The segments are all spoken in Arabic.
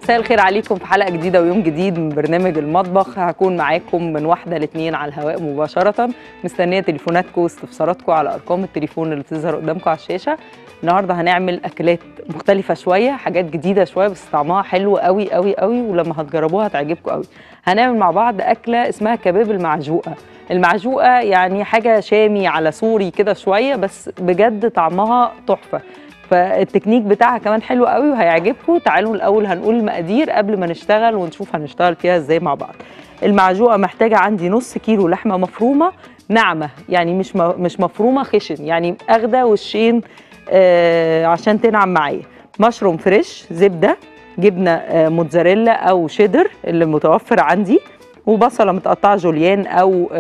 مساء الخير عليكم في حلقة جديدة ويوم جديد من برنامج المطبخ. هكون معاكم من 1 ل 2 على الهواء مباشرة. مستنية تليفوناتكم واستفساراتكم على أرقام التليفون اللي بتظهر قدامكم على الشاشة. النهاردة هنعمل أكلات مختلفة شوية، حاجات جديدة شوية بس طعمها حلو قوي قوي قوي، ولما هتجربوها هتعجبكم قوي. هنعمل مع بعض أكلة اسمها كباب المعجوقة. المعجوقة يعني حاجة شامي على سوري كده شوية، بس بجد طعمها تحفة. فالتكنيك بتاعها كمان حلو قوي وهيعجبكم. تعالوا الاول هنقول المقادير قبل ما نشتغل ونشوف هنشتغل فيها ازاي مع بعض. المعجوقه محتاجه عندي نص كيلو لحمه مفرومه ناعمه، يعني مش مفرومه خشن، يعني اخده وشين عشان تنعم معايا. مشروم فريش، زبده، جبنه موتزاريلا او شيدر اللي متوفر عندي، وبصله متقطعه جوليان او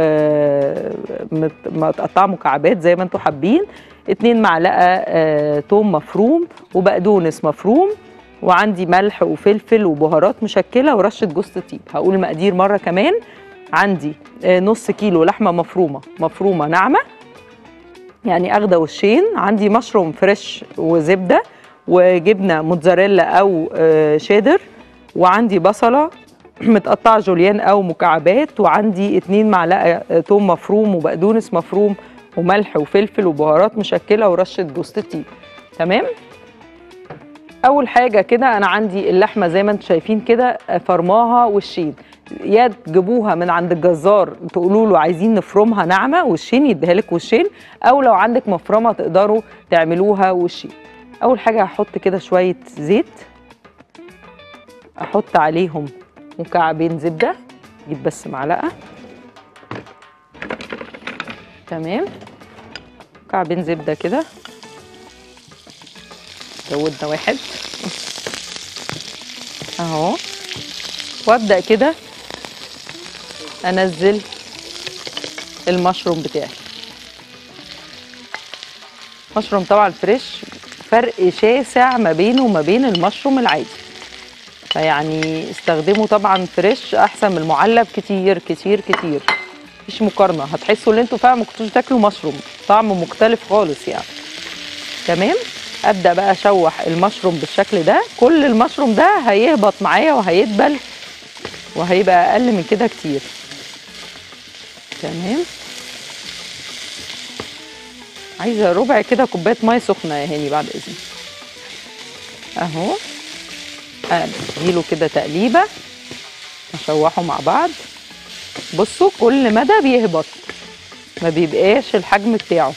متقطعه مكعبات زي ما انتم حابين. 2 معلقه توم مفروم وبقدونس مفروم، وعندي ملح وفلفل وبهارات مشكله ورشه جوز الطيب. هقول المقادير مره كمان. عندي نص كيلو لحمه مفرومه ناعمه، يعني اخده وشين. عندي مشروم فريش وزبده وجبنه موتزاريلا او شيدر، وعندي بصله متقطعه جوليان او مكعبات، وعندي 2 معلقه توم مفروم وبقدونس مفروم وملح وفلفل وبهارات مشكله ورشه جوز الطيب. تمام. اول حاجه كده انا عندي اللحمه زي ما انتم شايفين كده فرماها وشين. يا تجيبوها من عند الجزار تقولوا له عايزين نفرمها ناعمه وشين يديها لك وشين، او لو عندك مفرمه تقدروا تعملوها وشين. اول حاجه هحط كده شويه زيت، احط عليهم مكعبين زبده، اجيب بس معلقه. تمام، مكعبين زبده كده، زودنا 1 اهو. وابدا كده انزل المشروم بتاعي. مشروم طبعا فريش، فرق شاسع ما بينه وما بين المشروم العادي، فيعني استخدموا طبعا فريش احسن من المعلب كتير كتير كتير، مفيش مقارنه. هتحسوا ان انتوا فعلا ما كنتوش تاكلوا مشروم، طعم مختلف خالص يعني. تمام. ابدا بقى اشوح المشروم بالشكل ده. كل المشروم ده هيهبط معايا وهيدبل وهيبقى اقل من كده كتير. تمام. عايزه ربع كده كوبايه ميه سخنه يا هاني بعد اذنك. اهو اديله كده تقليبه، نشوحه مع بعض. بصوا كل مدى بيهبط، ما بيبقاش الحجم بتاعه.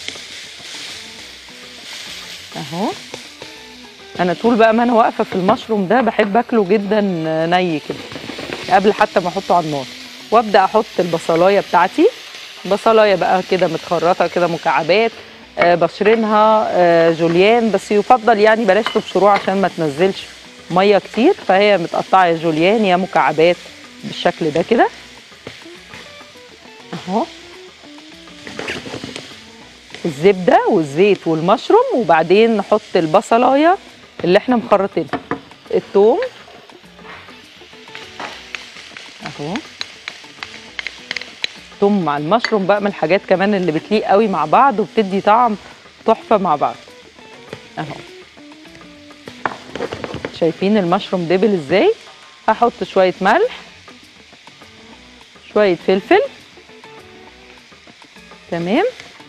اهو. انا طول بقى ما انا واقفه في المشروم ده بحب اكله جدا ني كده قبل حتى ما احطه على النار. وابدا احط البصلايه بتاعتي. بصلايه بقى كده متخرطه كده مكعبات، بشرينها جوليان، بس يفضل يعني بلاش تبشروها عشان ما تنزلش ميه كتير، فهي متقطعه يا جوليان يا مكعبات بالشكل ده كده اهو. الزبده والزيت والمشروم، وبعدين نحط البصلايه اللي احنا مخرطينها، الثوم اهو. الثوم مع المشروم بقى من الحاجات كمان اللي بتليق قوي مع بعض وبتدي طعم تحفه مع بعض اهو. شايفين المشروم دبل ازاي؟ هحط شويه ملح، شويه فلفل. تمام.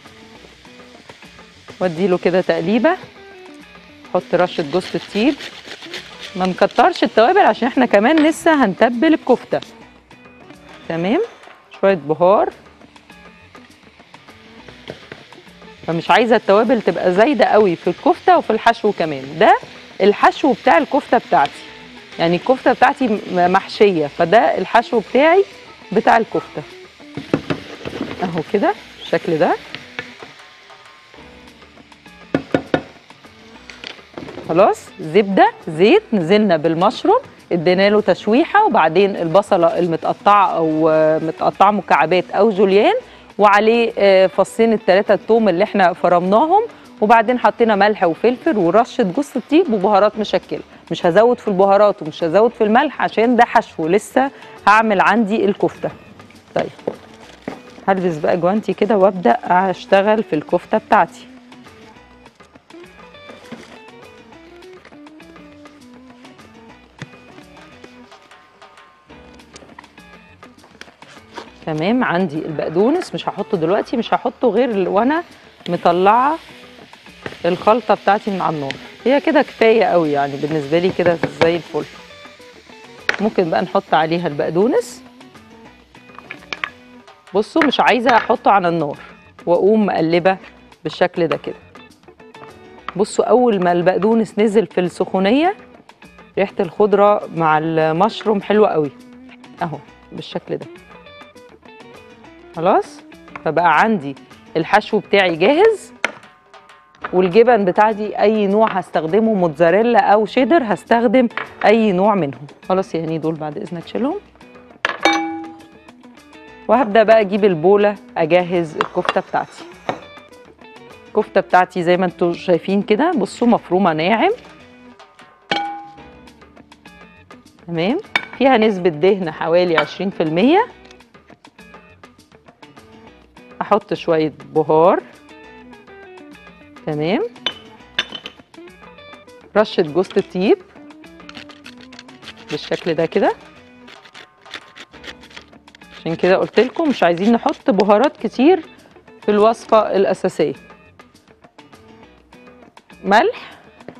واديله كده تقليبه، احط رشه جوز الطيب. ما نكترش التوابل عشان احنا كمان لسه هنتبل الكفته. تمام. شويه بهار، فمش عايزه التوابل تبقى زايده قوي في الكفته وفي الحشو كمان. ده الحشو بتاع الكفته بتاعتي، يعني الكفته بتاعتي محشيه، فده الحشو بتاعي بتاع الكفته اهو كده بالشكل ده. خلاص. زبده زيت، نزلنا بالمشروم ادينا له تشويحه، وبعدين البصله المتقطعه او متقطعه مكعبات او جوليان، وعليه فصين ال3 الثوم اللي احنا فرمناهم، وبعدين حطينا ملح وفلفل ورشه جوز الطيب وبهارات مشكله. مش هزود في البهارات ومش هزود في الملح عشان ده حشو لسه هعمل عندي الكفته. طيب هلبس بقى جوانتي كده وابدا اشتغل في الكفته بتاعتي. تمام. عندي البقدونس مش هحطه دلوقتي، مش هحطه غير وانا مطلعه الخلطه بتاعتي من على النار. هي كده كفايه قوي يعني بالنسبه لي، كده زي الفل. ممكن بقى نحط عليها البقدونس. بصوا مش عايزه احطه على النار واقوم مقلبه بالشكل ده كده. بصوا اول ما البقدونس نزل في السخونيه ريحه الخضره مع المشروم حلوه قوي اهو بالشكل ده. خلاص، فبقى عندي الحشو بتاعي جاهز، والجبن بتاعتي اي نوع هستخدمه، موتزاريلا او شيدر، هستخدم اي نوع منهم. خلاص يا هني دول بعد اذنك شيلهم. وهبدا بقى اجيب البوله اجهز الكفته بتاعتي. الكفته بتاعتي زي ما انتم شايفين كده، بصوا مفرومه ناعم. تمام. فيها نسبه دهن حوالي 20%. احط شويه بهار. تمام. رشه جوز الطيب بالشكل ده كده. عشان كده قلت لكم مش عايزين نحط بهارات كتير في الوصفه الاساسيه. ملح،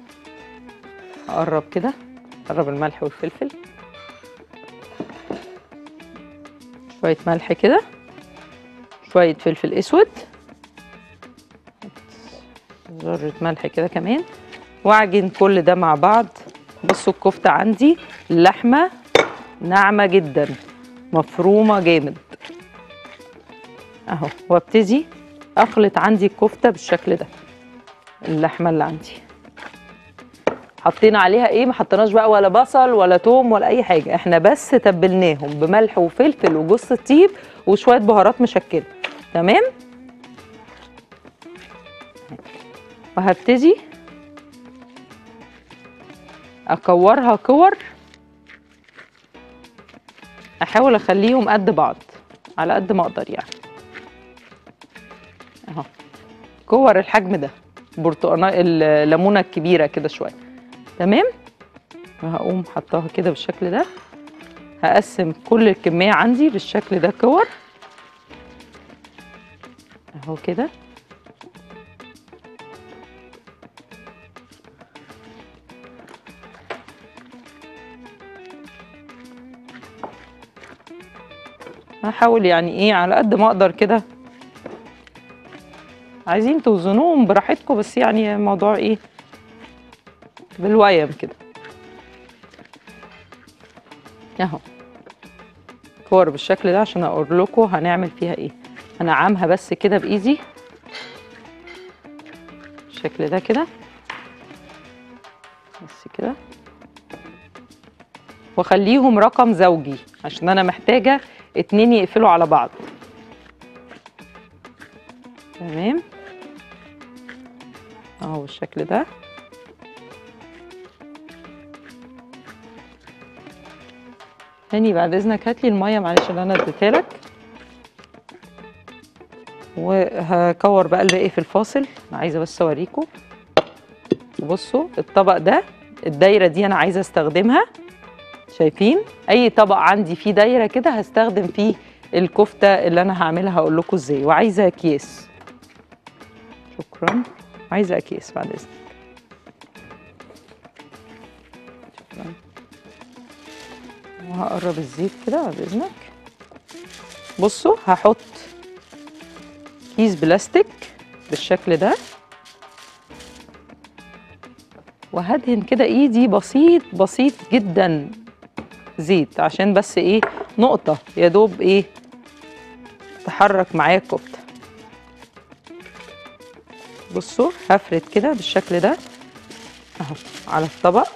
اقرب كده، اقرب الملح والفلفل. شويه ملح كده، شويه فلفل اسود، ذره ملح كده كمان، واعجن كل ده مع بعض. بصوا الكفته عندي اللحمه ناعمه جدا، مفرومه جامد اهو. وابتدي اخلط عندي الكفته بالشكل ده. اللحمه اللي عندي حطينا عليها ايه؟ ما حطيناش بقى ولا بصل ولا توم ولا اي حاجه، احنا بس تبلناهم بملح وفلفل وجوز الطيب وشويه بهارات مشكله. تمام. وهبتدي اكورها كور، احاول اخليهم قد بعض على قد ما اقدر يعني اهو. كور الحجم ده، برتقانه الليمونه الكبيره كده شويه. تمام. وهقوم حطاها كده بالشكل ده. هقسم كل الكميه عندي بالشكل ده كور اهو كده. هحاول يعني ايه على قد ما اقدر كده. عايزين توزنوهم براحتكم، بس يعني الموضوع ايه بالويم كده اهو. كور بالشكل ده عشان اقول لكم هنعمل فيها ايه. هنعمها بس كده بايدي بالشكل ده كده، بس كده. واخليهم رقم زوجي عشان انا محتاجه اتنين يقفلوا على بعض. تمام اهو بالشكل ده. تاني بعد اذنك هاتلي الميه معلش اللي انا اديتها لك. وهكور بقى الباقي في الفاصل. انا عايزه بس اوريكم. بصوا الطبق ده، الدايره دي انا عايزه استخدمها. شايفين اي طبق عندي فيه دايره كده هستخدم فيه الكفته اللي انا هعملها. هقول لكم ازاي. وعايزه اكياس. شكرا. عايزه اكياس بعد اذنك. شكرا. وهقرب الزيت كده بعد اذنك. بصوا هحط كيس بلاستيك بالشكل ده، وهدهن كده ايدي بسيط بسيط جدا زيت، عشان بس ايه نقطة يا دوب ايه تحرك معايا الكفتة. بصوا هفرد كده بالشكل ده اهو على الطبق،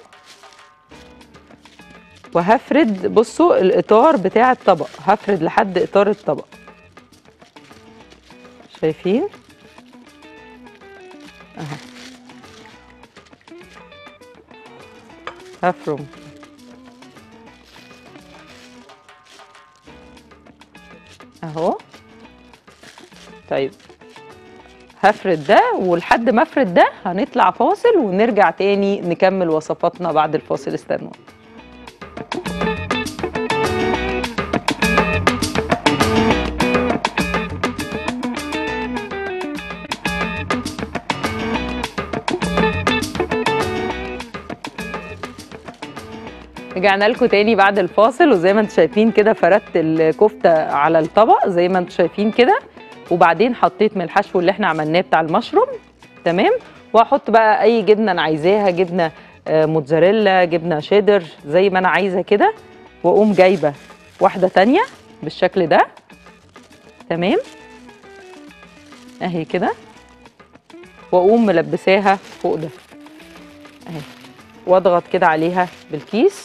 وهفرد بصوا الاطار بتاع الطبق، هفرد لحد اطار الطبق. شايفين اهو. هفرم اهو. طيب هفرد ده، ولحد ما افرد ده هنطلع فاصل ونرجع تاني نكمل وصفاتنا بعد الفاصل. استنوا. رجعنا لكم تاني بعد الفاصل، وزي ما انتم شايفين كده فردت الكفته على الطبق زي ما انتم شايفين كده، وبعدين حطيت من الحشو اللي احنا عملناه بتاع المشروم. تمام. وهحط بقى اي جبنه انا عايزاها، جبنه موتزاريلا، جبنه شيدر، زي ما انا عايزه كده. واقوم جايبه واحده تانيه بالشكل ده. تمام اهي كده، واقوم ملبساها فوق ده اهي، واضغط كده عليها بالكيس،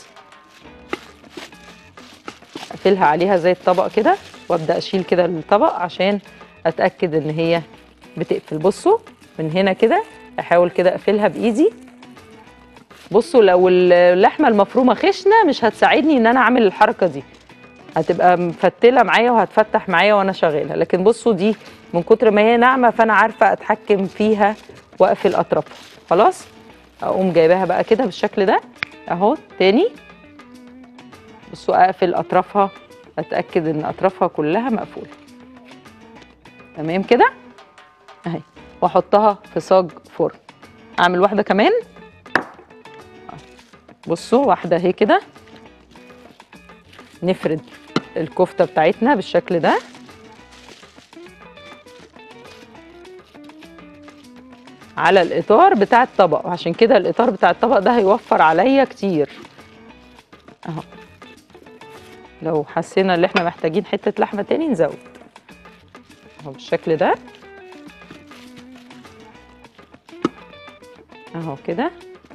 اقفلها عليها زي الطبق كده، وابدا اشيل كده الطبق عشان اتاكد ان هي بتقفل. بصوا من هنا كده، احاول كده اقفلها بايدي. بصوا لو اللحمه المفرومه خشنه مش هتساعدني ان انا اعمل الحركه دي، هتبقى مفتله معايا وهتفتح معايا وانا شغاله. لكن بصوا دي من كتر ما هي ناعمه فانا عارفه اتحكم فيها واقفل اطرافها. خلاص اقوم جايباها بقى كده بالشكل ده اهو تاني. بصوا اقفل اطرافها، اتاكد ان اطرافها كلها مقفوله. تمام كده اهي، واحطها في صاج فرن. اعمل واحده كمان. بصوا واحده اهي كده، نفرد الكفته بتاعتنا بالشكل ده على الاطار بتاع الطبق، وعشان كده الاطار بتاع الطبق ده هيوفر عليا كتير اهو. لو حسينا ان احنا محتاجين حته لحمه تاني نزود اهو بالشكل ده اهو كده.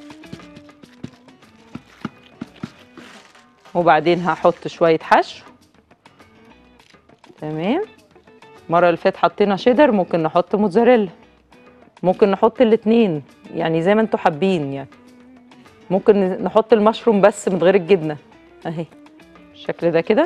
وبعدين هحط شويه حشو. تمام. المره اللي فاتت حطينا شيدر، ممكن نحط موتزاريلا، ممكن نحط الاتنين يعني زي ما انتوا حابين. يعني ممكن نحط المشروم بس من غير الجبنه اهي بالشكل ده كده.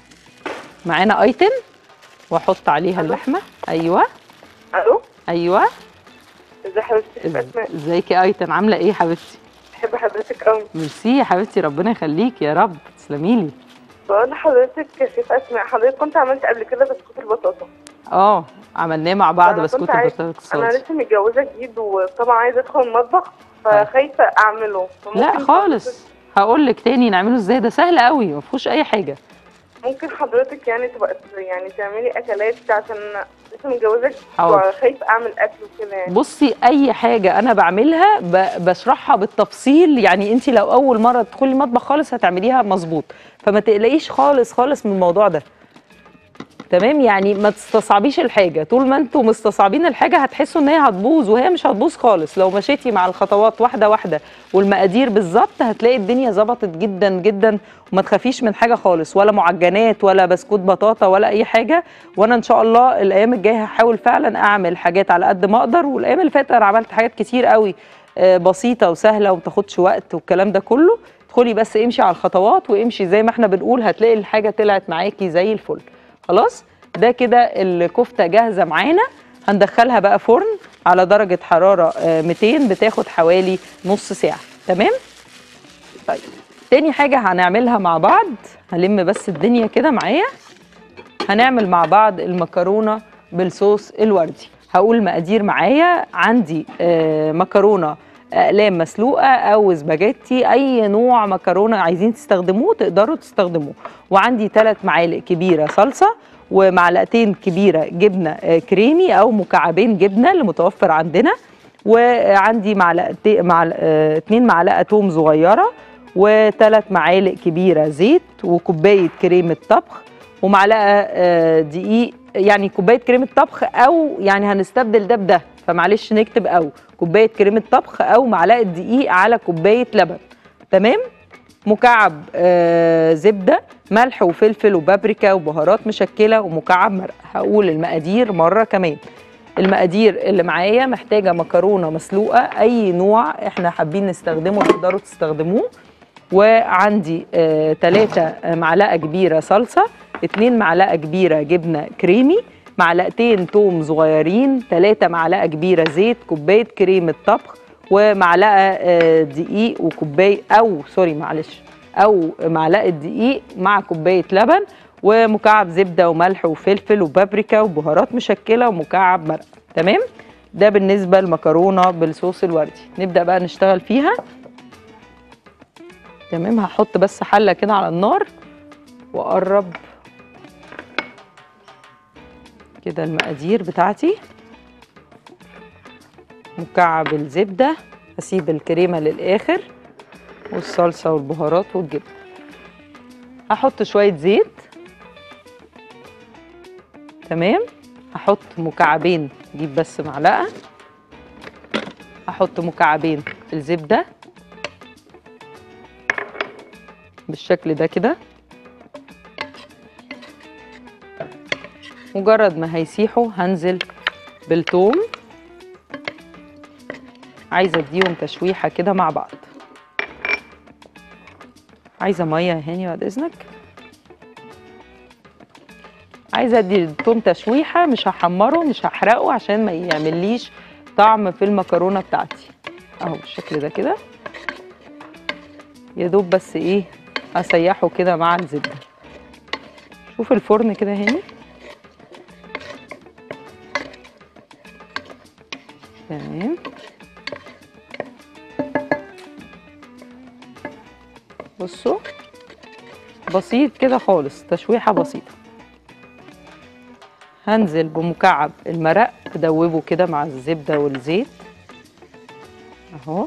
معانا ايتم واحط عليها اللحمه. ايوه الو. ايوه. ازي حضرتك يا اسماء؟ ازيك يا ايتم، عامله ايه حبيبتي؟ بحب حضرتك قوي. ميرسي يا حبيبتي، ربنا يخليك يا رب، تسلمي لي. بقول لحضرتك يا شيف اسماء، حضرتك كنت عملت قبل كده بسكوت البطاطا. اه عملناه مع بعض فأنا بسكوت كنت عايز- البطاطس. انا لسه متجوزه جديد وطبعا عايزه ادخل المطبخ فخايفه اعمله. لا خالص، هقول لك تاني نعمله ازاي، ده سهل قوي ما فيهوش اي حاجه. ممكن حضرتك يعني تبقى يعني تعملي اكلات عشان لسه متجوزه جديد حاضر. وخايفه اعمل اكل وكده يعني. بصي اي حاجه انا بعملها بشرحها بالتفصيل، يعني انت لو اول مره تدخلي المطبخ خالص هتعمليها مظبوط، فما تقلقيش خالص خالص من الموضوع ده. تمام، يعني ما تستصعبيش الحاجه. طول ما انتوا مستصعبين الحاجه هتحسوا ان هي هتبوظ، وهي مش هتبوظ خالص. لو مشيتي مع الخطوات واحده واحده والمقادير بالظبط هتلاقي الدنيا ظبطت جدا جدا، وما تخافيش من حاجه خالص، ولا معجنات ولا بسكوت بطاطا ولا اي حاجه. وانا ان شاء الله الايام الجايه هحاول فعلا اعمل حاجات على قد ما اقدر. والايام اللي فاتت انا عملت حاجات كتير قوي بسيطه وسهله وما تاخدش وقت والكلام ده كله. ادخلي بس امشي على الخطوات وامشي زي ما احنا بنقول، هتلاقي الحاجه طلعت معاكي زي الفل. خلاص ده كده الكفته جاهزه معانا. هندخلها بقى فرن على درجه حراره 200، بتاخد حوالي نص ساعه. تمام. طيب تاني حاجه هنعملها مع بعض، هلم بس الدنيا كده معايا. هنعمل مع بعض المكرونه بالصوص الوردي. هقول مقادير معايا. عندي مكرونه اقلام مسلوقه او سباجيتي، اي نوع مكرونه عايزين تستخدموه تقدروا تستخدموه. وعندي 3 معالق كبيره صلصه، ومعلقتين كبيره جبنه كريمي او مكعبين جبنه اللي متوفر عندنا. وعندي 2 معلقه توم صغيره، و3 معالق كبيره زيت، وكوبايه كريمه طبخ، ومعلقه دقيق. يعني كوبايه كريمه طبخ، او يعني هنستبدل ده بده، فمعلش نكتب او كوبايه كريمه طبخ او معلقه دقيق على كوبايه لبن. تمام. مكعب زبده، ملح وفلفل وبابريكا وبهارات مشكله، ومكعب مرق. هقول المقادير مره كمان. المقادير اللي معايا: محتاجه مكرونه مسلوقه اي نوع احنا حابين نستخدمه تقدروا تستخدموه، وعندي 3 معلقه كبيره صلصه، 2 معلقه كبيره جبنه كريمي، معلقتين توم صغيرين، 3 معلقه كبيره زيت، كوبايه كريمه طبخ، ومعلقه دقيق، وكوبايه او معلقه دقيق مع كوبايه لبن، ومكعب زبده وملح وفلفل وبابريكا وبهارات مشكله ومكعب مرق. تمام. ده بالنسبه للمكرونه بالصوص الوردي. نبدا بقى نشتغل فيها. تمام. هحط بس حله كده على النار واقرب كده المقادير بتاعتي. مكعب الزبده، هسيب الكريمه للاخر والصلصه والبهارات والجبنه. هحط شويه زيت. تمام. هحط مكعبين، جيب بس معلقه. هحط مكعبين الزبده بالشكل ده كده. مجرد ما هيسيحوا هنزل بالثوم. عايزه اديهم تشويحه كده مع بعض. عايزه ميه يا هاني بعد اذنك. عايزه ادي الثوم تشويحه، مش هحمره مش هحرقه عشان ما يعمليش طعم في المكرونه بتاعتي. اهو بالشكل ده كده، يا دوب بس ايه اسيحه كده مع الزبده. شوف الفرن كده هاني. تمام. بصوا بسيط كده خالص، تشويحه بسيطه. هنزل بمكعب المرق ادوبه كده مع الزبده والزيت اهو.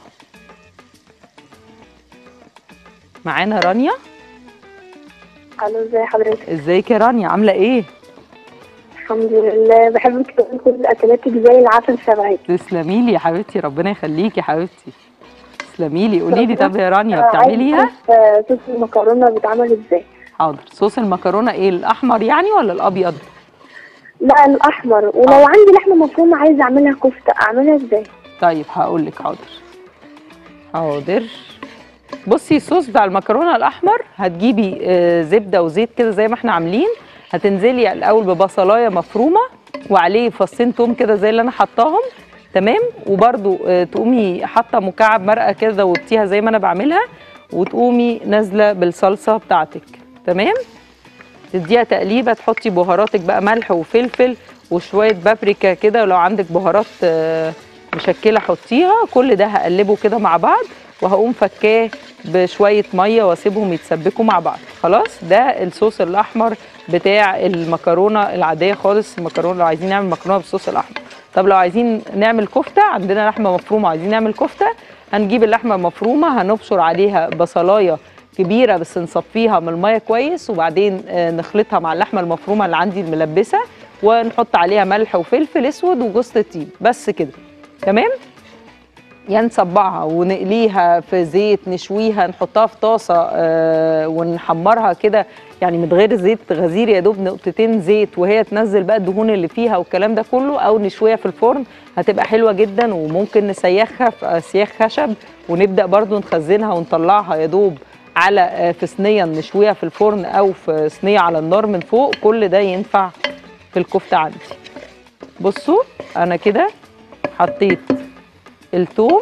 معانا رانيا. الو، ازي حضرتك؟ ازيك يا رانيا، عامله ايه؟ الحمد لله، بحبك تقولي كل اكلاتك زي العسل شبهك. تسلمي لي يا حبيبتي، ربنا يخليكي يا حبيبتي. تسلمي لي. قولي لي ربنا- طب يا رانيا عايزة بتعمليها؟ أعرف صوص المكرونه بيتعمل ازاي؟ حاضر. صوص المكرونه ايه، الاحمر يعني ولا الابيض؟ لا، الاحمر. ولو حاضر. عندي لحمه مفرومه عايزه اعملها كفته، اعملها ازاي؟ طيب هقول لك. حاضر حاضر. بصي الصوص بتاع المكرونه الاحمر هتجيبي زبده وزيت كده زي ما احنا عاملين. هتنزلي الاول ببصلايه مفرومه وعليه فصين توم كده زي اللي انا حطاهم. تمام. وبرده تقومي حاطه مكعب مرقه كده دوبتيها زي ما انا بعملها، وتقومي نازله بالصلصه بتاعتك. تمام. تديها تقليبه، تحطي بهاراتك بقى ملح وفلفل وشويه بابريكا كده، ولو عندك بهارات مشكله حطيها. كل ده هقلبه كده مع بعض، وهقوم فكاه بشويه ميه واسيبهم يتسبكوا مع بعض. خلاص ده الصوص الاحمر بتاع المكرونه العاديه خالص. المكرونه لو عايزين نعمل مكرونه بالصوص الاحمر. طب لو عايزين نعمل كفته، عندنا لحمه مفرومه عايزين نعمل كفته، هنجيب اللحمه المفرومه هنبشر عليها بصلايه كبيره بس نصفيها من الميه كويس، وبعدين نخلطها مع اللحمه المفرومه اللي عندي الملبسه، ونحط عليها ملح وفلفل اسود وجوز الطيب بس كده. تمام. يا نصبعها ونقليها في زيت، نشويها، نحطها في طاسه ونحمرها كده يعني من غير زيت غزير، يا دوب نقطتين زيت وهي تنزل بقى الدهون اللي فيها والكلام ده كله، او نشويها في الفرن هتبقى حلوه جدا. وممكن نسيخها في سياخ خشب ونبدا برضو نخزنها ونطلعها يا دوب على في صينيه نشويها في الفرن او في صينيه على النار من فوق. كل ده ينفع في الكفته عندي. بصوا انا كده حطيت الثوم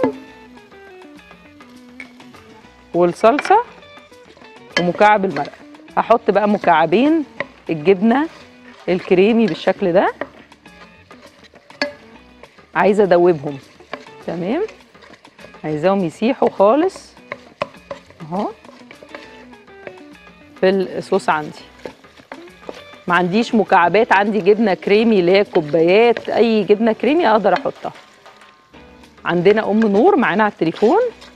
والصلصه ومكعب المرقه. هحط بقى مكعبين الجبنه الكريمي بالشكل ده. عايزه ادوبهم. تمام. عايزاهم يسيحوا خالص اهو في الصوص عندي. ما عنديش مكعبات، عندي جبنه كريمي اللي هي كوبايات، اي جبنه كريمي اقدر احطها. عندنا ام نور معانا على التليفون.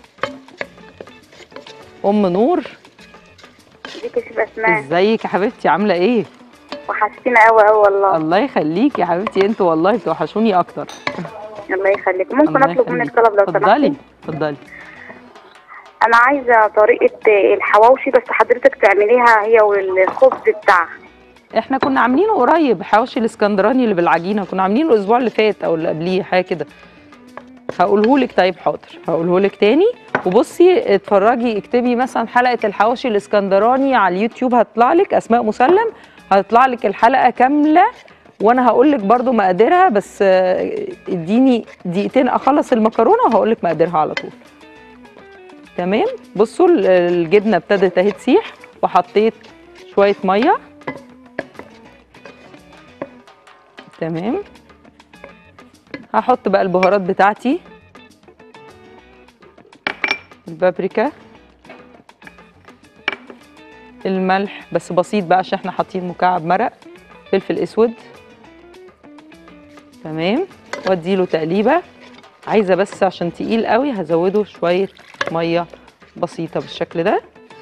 ام نور، ازيك يا شيف اسماء؟ ازيك يا حبيبتي، عامله ايه؟ وحشتينا قوي قوي والله. الله يخليكي يا حبيبتي، انتوا والله بتوحشوني اكتر. الله يخليك. ممكن الله اطلب منك يخليكي. طلب لو اتفضلي سمحتي؟ اتفضلي. انا عايزه طريقه الحواوشي، بس حضرتك تعمليها هي والخبز بتاعها. احنا كنا عاملينه قريب، حواوشي الاسكندراني اللي بالعجينه، كنا عاملينه الاسبوع اللي فات او اللي قبليه حاجه كده. هقولهولك. طيب حاضر هقولهولك تاني. وبصي اتفرجي، اكتبي مثلا حلقه الحواوشي الاسكندراني على اليوتيوب، هتطلع لك اسماء مسلم، هتطلع لك الحلقه كامله. وانا هقول لك برده مقاديرها، بس اديني دقيقتين اخلص المكرونه وهقول لك مقاديرها على طول. تمام. بصوا الجبنه ابتدت اهي تسيح، وحطيت شويه ميه. تمام. هحط بقى البهارات بتاعتي، البابريكا الملح بس بسيط بقى عشان احنا حاطين مكعب مرق، فلفل اسود. تمام، واديله تقليبه. عايزه بس عشان تقيل قوي هزوده شويه ميه بسيطه بالشكل ده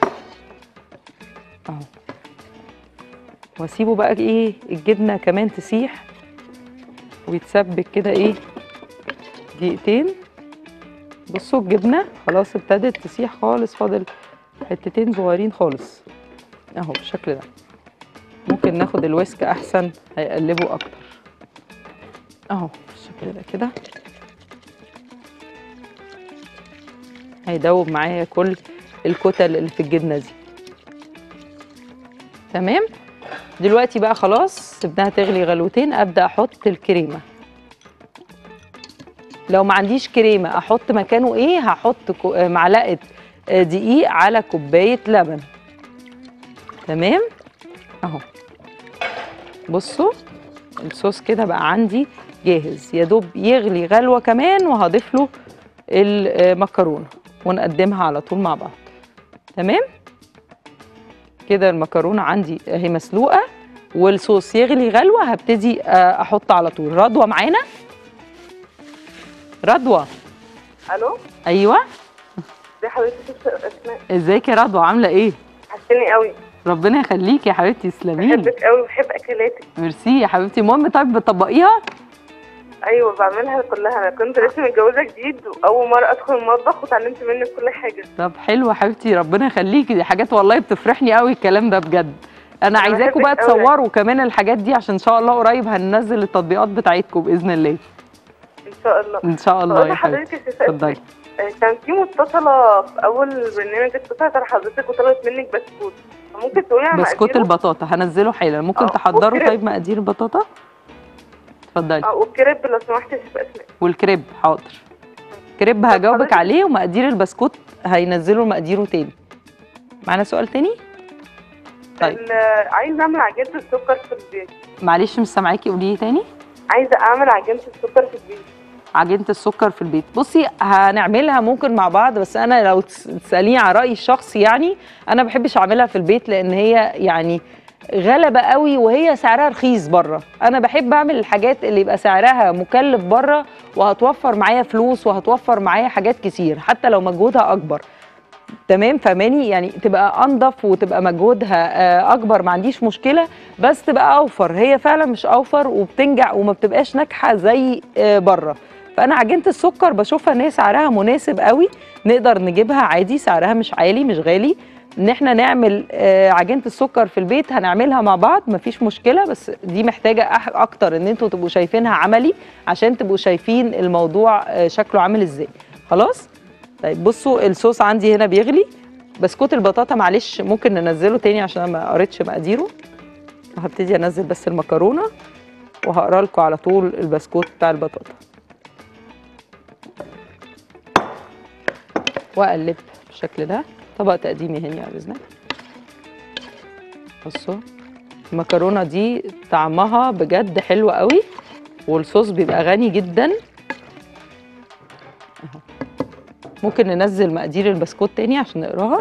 اهو، واسيبه بقى ايه الجبنه كمان تسيح ويتسبك كده ايه دقيقتين. بصوا الجبنه خلاص ابتدت تسيح خالص، فاضل حتتين صغيرين خالص اهو بالشكل ده. ممكن ناخد الويسك احسن هيقلبوا اكتر اهو بالشكل ده كده، هيدوب معايا كل الكتل اللي في الجبنه دي. تمام، دلوقتي بقى خلاص سيبناها تغلي غلوتين، ابدا احط الكريمه. لو ما عنديش كريمه احط مكانه ايه؟ هحط معلقه دقيق على كوبايه لبن. تمام اهو، بصوا الصوص كده بقى عندي جاهز، يا دوب يغلي غلوه كمان وهضيف له المكرونه ونقدمها على طول مع بعض. تمام كده المكرونه عندي اهي مسلوقه والصوص يغلي غلوه، هبتدي احط على طول. رضوى معانا؟ رضوى. الو. ايوه ازي حضرتك يا اسماء؟ ازيك يا رضوى، عامله ايه؟ حسني قوي. ربنا يخليكي يا حبيبتي، تسلمي لي. بحبك قوي وبحب اكلاتك. ميرسي يا حبيبتي. المهم طيب بتطبقيها؟ ايوه بعملها كلها، انا كنت لسه متجوزه جديد واول مره ادخل المطبخ وتعلمت منك كل حاجه. طب حلو يا حبيبتي، ربنا يخليكي، دي حاجات والله بتفرحني قوي الكلام ده بجد. انا عايزاكم بقى تصوروا كمان الحاجات دي عشان ان شاء الله قريب هننزل التطبيقات بتاعتكم باذن الله. ان شاء الله ان شاء الله يا حبيبتي. اتفضلي. كان في متصله في اول برنامج اتصلت على حضرتك وطلبت منك بسكوت، ممكن تقولي على بسكوت مقاديره؟ البطاطا هنزله حالا، ممكن تحضروا طيب مقادير البطاطا؟ اتفضلي. والكريب لو سمحتي يا شيف اسماء. والكريب حاضر، كريب هجاوبك عليه، ومقادير البسكوت هينزلوا مقاديره تاني. معانا سؤال تاني؟ طيب عايزه اعمل عجينه السكر في البيت. معلش مش سامعاكي، قولي لي تاني. عايزه اعمل عجينه السكر في البيت. عجينه السكر في البيت، بصي هنعملها ممكن مع بعض، بس انا لو تساليني على رايي الشخصي يعني انا ما بحبش اعملها في البيت لان هي يعني غلبه قوي وهي سعرها رخيص بره. انا بحب اعمل الحاجات اللي يبقى سعرها مكلف بره وهتوفر معايا فلوس وهتوفر معايا حاجات كتير حتى لو مجهودها اكبر. تمام فاهماني؟ يعني تبقى انضف وتبقى مجهودها اكبر، ما عنديش مشكله، بس تبقى اوفر. هي فعلا مش اوفر وبتنجح وما بتبقاش ناجحه زي بره. فانا عجينه السكر بشوفها ان هي سعرها مناسب قوي، نقدر نجيبها عادي، سعرها مش عالي مش غالي. ان احنا نعمل عجينه السكر في البيت هنعملها مع بعض مفيش مشكله، بس دي محتاجه اكتر ان انتوا تبقوا شايفينها عملي عشان تبقوا شايفين الموضوع شكله عامل ازاي. خلاص طيب بصوا الصوص عندي هنا بيغلي. بسكوت البطاطا معلش ممكن ننزله تاني عشان ما قريتش مقاديره. هبتدي انزل بس المكرونه وهقرا لكم على طول البسكوت بتاع البطاطا واقلب بالشكل ده. طبق تقديمي هنا يا باذن. بصوا المكرونه دي طعمها بجد حلو قوي والصوص بيبقى غني جدا اهو. ممكن ننزل مقادير البسكوت تاني عشان نقراها.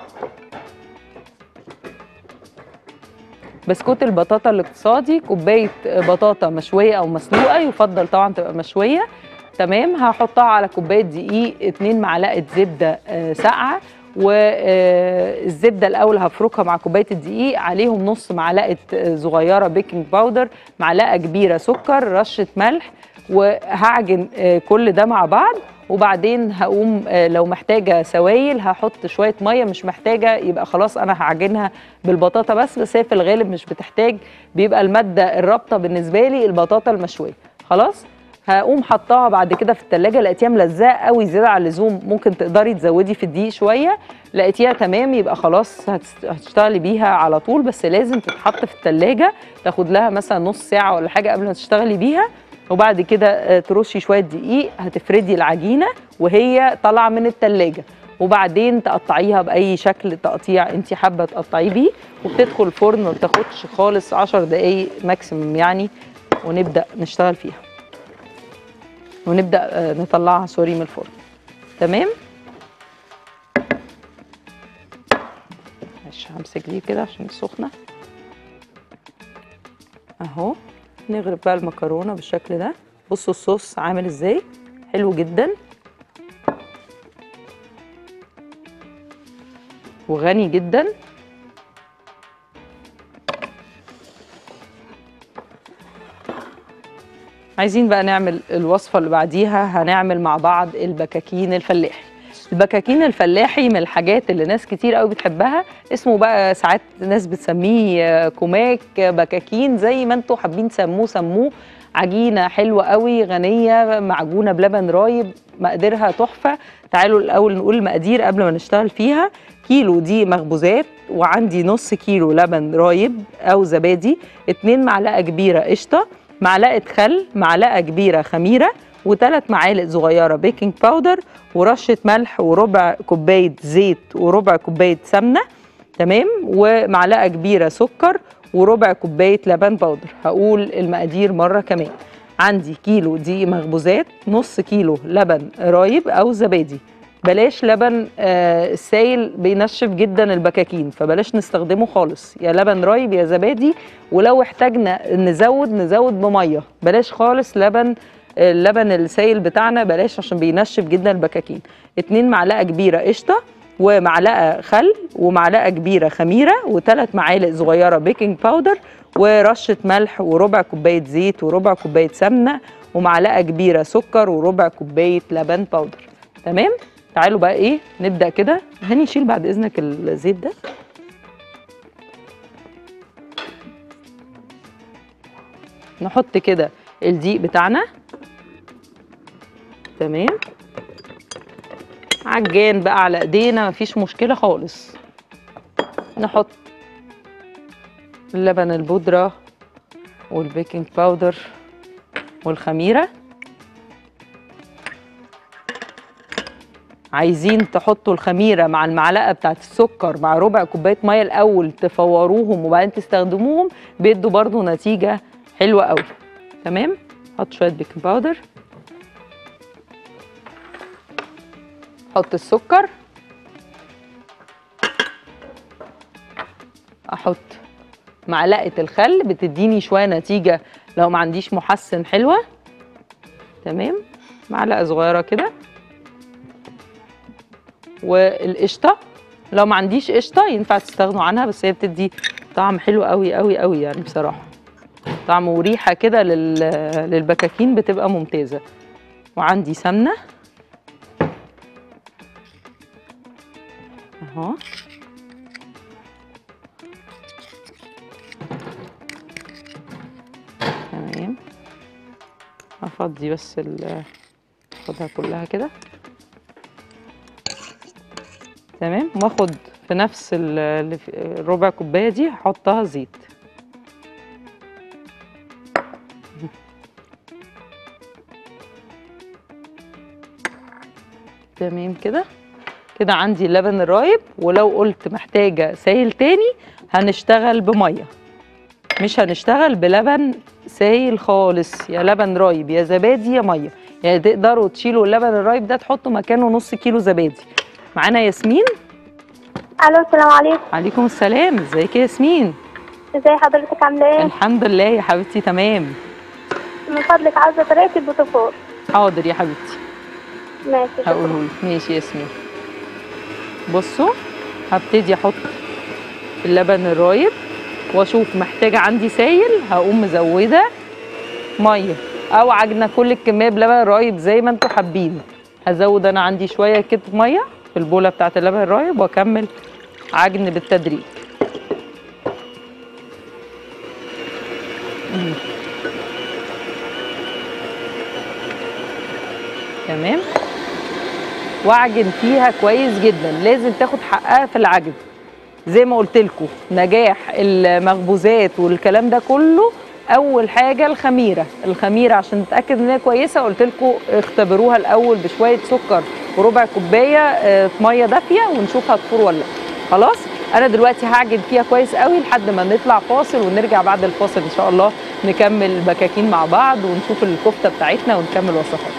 بسكوت البطاطا الاقتصادي كوبايه بطاطا مشويه او مسلوقه، يفضل طبعا تبقى مشويه. تمام، هحطها على كوبايه دقيق، 2 معلقه زبده ساقعه، والزبده الاول هفركها مع كوبايه الدقيق، عليهم نص معلقه صغيره بيكنج باودر، معلقه كبيره سكر، رشه ملح، وهعجن كل ده مع بعض. وبعدين هقوم لو محتاجه سوائل هحط شويه ميه، مش محتاجه يبقى خلاص انا هعجنها بالبطاطا بس هي في الغالب مش بتحتاج، بيبقى الماده الرابطه بالنسبه لي البطاطا المشويه. خلاص هقوم حطاها بعد كده في التلاجة، لقيتيها ملزقه قوي زياده عن اللزوم ممكن تقدري تزودي في الدقيق شويه، لقيتيها تمام يبقى خلاص هتشتغلي بيها على طول، بس لازم تتحط في التلاجة تاخد لها مثلا نص ساعه ولا حاجه قبل ما تشتغلي بيها. وبعد كده ترشي شويه دقيق، هتفردي العجينه وهي طالعه من التلاجة، وبعدين تقطعيها باي شكل تقطيع انت حابه تقطعيه بيه، وبتدخل الفرن ما بتاخدش خالص 10 دقايق ماكسيمم يعني، ونبدا نشتغل فيها ونبدا نطلعها سوري من الفرن. تمام ماشي همسك دي كده عشان سخنه اهو. نغرف بقى المكرونه بالشكل ده. بصوا الصوص عامل ازاي، حلو جدا وغني جدا. عايزين بقى نعمل الوصفة اللي بعديها، هنعمل مع بعض البكاكين الفلاحي. البكاكين الفلاحي من الحاجات اللي ناس كتير قوي بتحبها، اسمه بقى ساعات ناس بتسميه كوماك، بكاكين، زي ما انتوا حابين سموه. عجينة حلوة قوي غنية، معجونة بلبن رايب، مقاديرها تحفة. تعالوا الأول نقول المقادير قبل ما نشتغل فيها. كيلو دي مخبوزات، وعندي نص كيلو لبن رايب أو زبادي، 2 معلقة كبيرة قشطة، معلقة خل، معلقة كبيرة خميرة، و3 معالق صغيرة بيكنج باودر، ورشة ملح، وربع كوباية زيت، وربع كوباية سمنة. تمام. ومعلقة كبيرة سكر، وربع كوباية لبن باودر. هقول المقادير مرة كمان. عندي كيلو دي مخبوزات، نص كيلو لبن رايب أو زبادي. بلاش لبن السايل بينشف جدا البكاكين، فبلاش نستخدمه خالص، يا لبن رايب يا زبادي. ولو احتاجنا نزود بميه، بلاش خالص اللبن السايل بتاعنا بلاش، عشان بينشف جدا البكاكين. 2 معلقه كبيره قشطه، ومعلقه خل، ومعلقه كبيره خميره، و3 معالق صغيره بيكنج باودر، ورشه ملح، وربع كوبايه زيت، وربع كوبايه سمنه، ومعلقه كبيره سكر، وربع كوبايه لبن باودر. تمام. تعالوا بقى ايه نبدأ كده. هاني شيل بعد اذنك الزيت ده. نحط كده الدقيق بتاعنا. تمام. عجان بقى على ايدينا مفيش مشكلة خالص. نحط اللبن البودرة والبيكنج باودر والخميرة. عايزين تحطوا الخميره مع المعلقه بتاعت السكر مع ربع كوبايه ميه الاول، تفوروهم وبعدين تستخدموهم، بيدوا برضو نتيجه حلوه قوي. تمام. احط شويه بيكنج باودر، احط السكر، احط معلقه الخل بتديني شويه نتيجه لو ما عنديش محسن حلوه. تمام. معلقه صغيره كده. والقشطه لو ما عنديش قشطه ينفع تستغنوا عنها، بس هي بتدي طعم حلو قوي قوي قوي يعني بصراحه، طعم وريحه كده للبكاكين بتبقى ممتازه. وعندي سمنه اهو. تمام. افضي بس اخدها كلها كده. تمام. واخد في نفس الربع كوبايه دي هحطها زيت. تمام كده. كده عندي اللبن الرايب، ولو قلت محتاجه سائل تاني هنشتغل بميه، مش هنشتغل بلبن سائل خالص، يا لبن رايب يا زبادي يا ميه. يعني تقدروا تشيلوا اللبن الرايب ده تحطوا مكانه نص كيلو زبادي. معانا ياسمين. الو السلام عليكم. عليكم السلام. ازيك يا ياسمين؟ ازي حضرتك عامله ايه؟ الحمد لله يا حبيبتي تمام. من فضلك عايزه طريقه البوتفور. حاضر يا حبيبتي. ماشي شكرا. هقولهولك. ماشي يا ياسمين. بصوا هبتدي احط اللبن الرايب واشوف محتاجه عندي سايل، هقوم مزوده ميه او عجنه كل الكميه بلبن رايب زي ما انتوا حابين. هزود انا عندي شويه كده ميه في البوله بتاعت اللبن الرايب واكمل عجن بالتدريج. تمام. واعجن فيها كويس جدا، لازم تاخد حقها في العجن. زي ما قلت لكم نجاح المخبوزات والكلام ده كله اول حاجه الخميره عشان نتاكد ان هي كويسه. قلت لكم اختبروها الاول بشويه سكر وربع كوبايه ميه دافيه ونشوف هتفور ولا لا. خلاص. انا دلوقتي هعجن فيها كويس قوي لحد ما نطلع فاصل، ونرجع بعد الفاصل ان شاء الله نكمل البكاكين مع بعض ونشوف الكفته بتاعتنا ونكمل وصفات.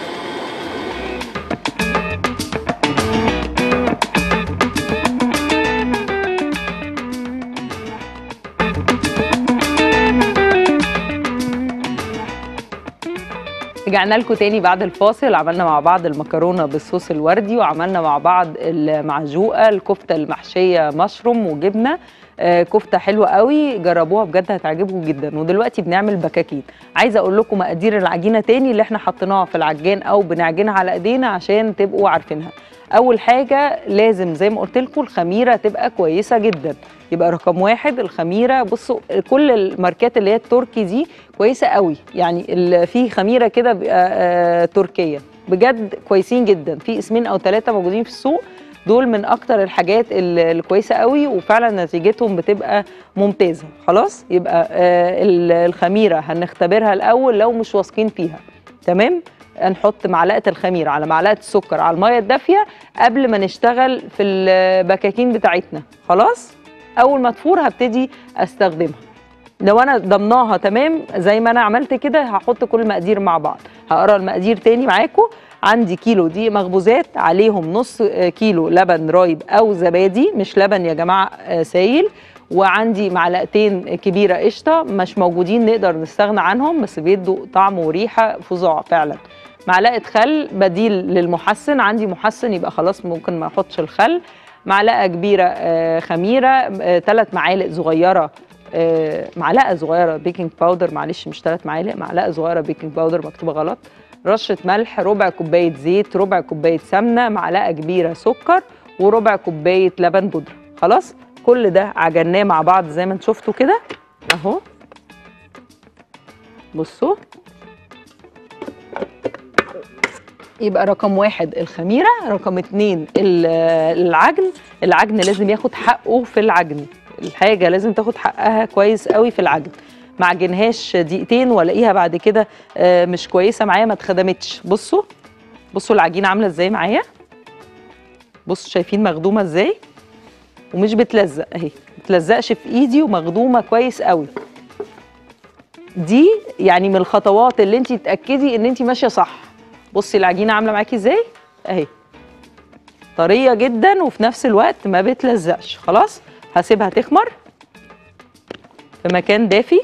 رجعنا لكم تاني بعد الفاصل. عملنا مع بعض المكرونه بالصوص الوردي، وعملنا مع بعض المعجوقه، الكفته المحشيه مشروم وجبنه. كفته حلوه قوي، جربوها بجد هتعجبكم جدا. ودلوقتي بنعمل بكاكين. عايزه اقول لكم مقادير العجينه تاني اللي احنا حطيناها في العجان او بنعجنها على ايدينا عشان تبقوا عارفينها. اول حاجه لازم زي ما قلت لكم الخميره تبقى كويسه جدا. يبقى رقم واحد الخميره. بصوا كل الماركات اللي هي التركي دي كويسه قوي، يعني في خميره كده بيبقى تركيه بجد كويسين جدا، في اسمين او 3 موجودين في السوق، دول من اكتر الحاجات الكويسه قوي وفعلا نتيجتهم بتبقى ممتازه. خلاص يبقى الخميره هنختبرها الاول لو مش واثقين فيها. تمام، نحط معلقه الخميره على معلقه السكر على الميه الدافيه قبل ما نشتغل في البكاكين بتاعتنا. خلاص اول ما تفور هبتدي استخدمها. لو انا ضمناها تمام زي ما انا عملت كده هحط كل المقادير مع بعض. هقرا المقادير تاني معاكم. عندي كيلو دقيق مخبوزات، عليهم نص كيلو لبن رايب او زبادي، مش لبن يا جماعه سايل، وعندي معلقتين كبيره قشطه مش موجودين نقدر نستغنى عنهم بس بيدوا طعم وريحه فظاع فعلا. معلقه خل بديل للمحسن، عندي محسن يبقى خلاص ممكن ما احطش الخل. معلقه كبيره خميره، 3 معالق صغيره، معلقه صغيره بيكنج باودر، معلش مش 3 معالق، معلقه صغيره بيكنج باودر مكتوبه غلط، رشه ملح، ربع كوبايه زيت، ربع كوبايه سمنه، معلقه كبيره سكر، وربع كوبايه لبن بودره. خلاص كل ده عجناه مع بعض زي ما انتم شفتوا كده اهو. بصوا يبقى رقم 1 الخميره، رقم 2 العجن. العجن لازم ياخد حقه في العجن، الحاجه لازم تاخد حقها كويس قوي في العجن. ما عجنهاش دقيقتين والاقيها بعد كده مش كويسه معايا ما اتخدمتش. بصوا العجينه عامله ازاي معايا، بصوا شايفين مخدومه ازاي ومش بتلزق اهي، ما بتلزقش في ايدي ومخدومه كويس قوي. دي يعني من الخطوات اللي انت تتاكدي ان انت ماشيه صح. بصي العجينه عامله معاكي ازاي اهي، طريه جدا وفي نفس الوقت ما بتلزقش. خلاص هسيبها تخمر في مكان دافي.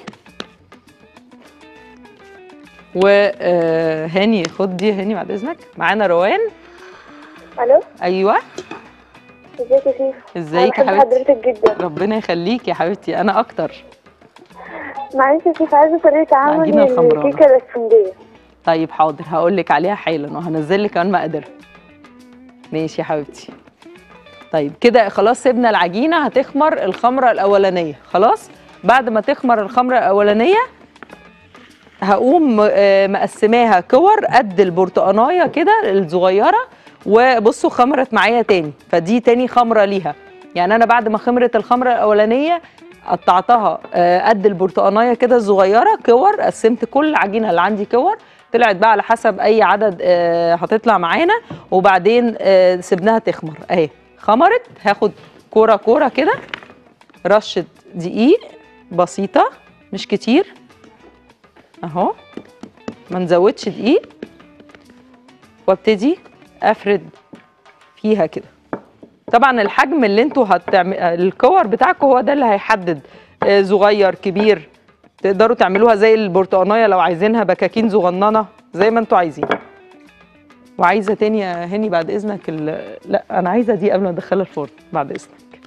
وهاني خد دي هاني بعد اذنك. معانا روان. الو ايوه ازيك يا شيف؟ ازيك يا بحب حبيبتي؟ حضرتك جدا. ربنا يخليك يا حبيبتي، انا اكتر. معلش يا شيف عايزه طريقه عمل العجينة الخمرانة. الكيكه الاسفنجيه. طيب حاضر هقول لك عليها حالا وهنزل لك كمان مقاديرها. ماشي يا حبيبتي. طيب كده خلاص سيبنا العجينه هتخمر الخمره الاولانيه. خلاص بعد ما تخمر الخمره الاولانيه هقوم مقسماها كور قد البرتقانايه كده الصغيره. وبصوا خمرت معايا تاني، فدي تاني خمره ليها. يعني انا بعد ما خمرت الخمره الاولانيه قطعتها قد البرتقانايه كده صغيره كور، قسمت كل العجينه اللي عندي كور، طلعت بقى على حسب اي عدد هتطلع معانا. وبعدين سيبناها تخمر اهي، خمرت. هاخد كوره كوره كده، رشه دقيق بسيطه مش كتير اهو، ما نزودش دقيق، وابتدي افرد فيها كده. طبعا الحجم اللي انتوا الكور بتاعكم هو ده اللي هيحدد صغير كبير. تقدروا تعملوها زي البرتقانيه لو عايزينها بكاكين صغننه زي ما انتوا عايزين. وعايزه تاني يا هاني بعد اذنك لا انا عايزه دي قبل ما ادخلها الفرن بعد اذنك.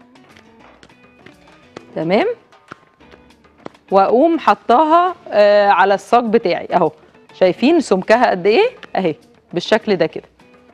تمام. واقوم حطاها على الصاج بتاعي اهو، شايفين سمكها قد ايه اهي بالشكل ده كده.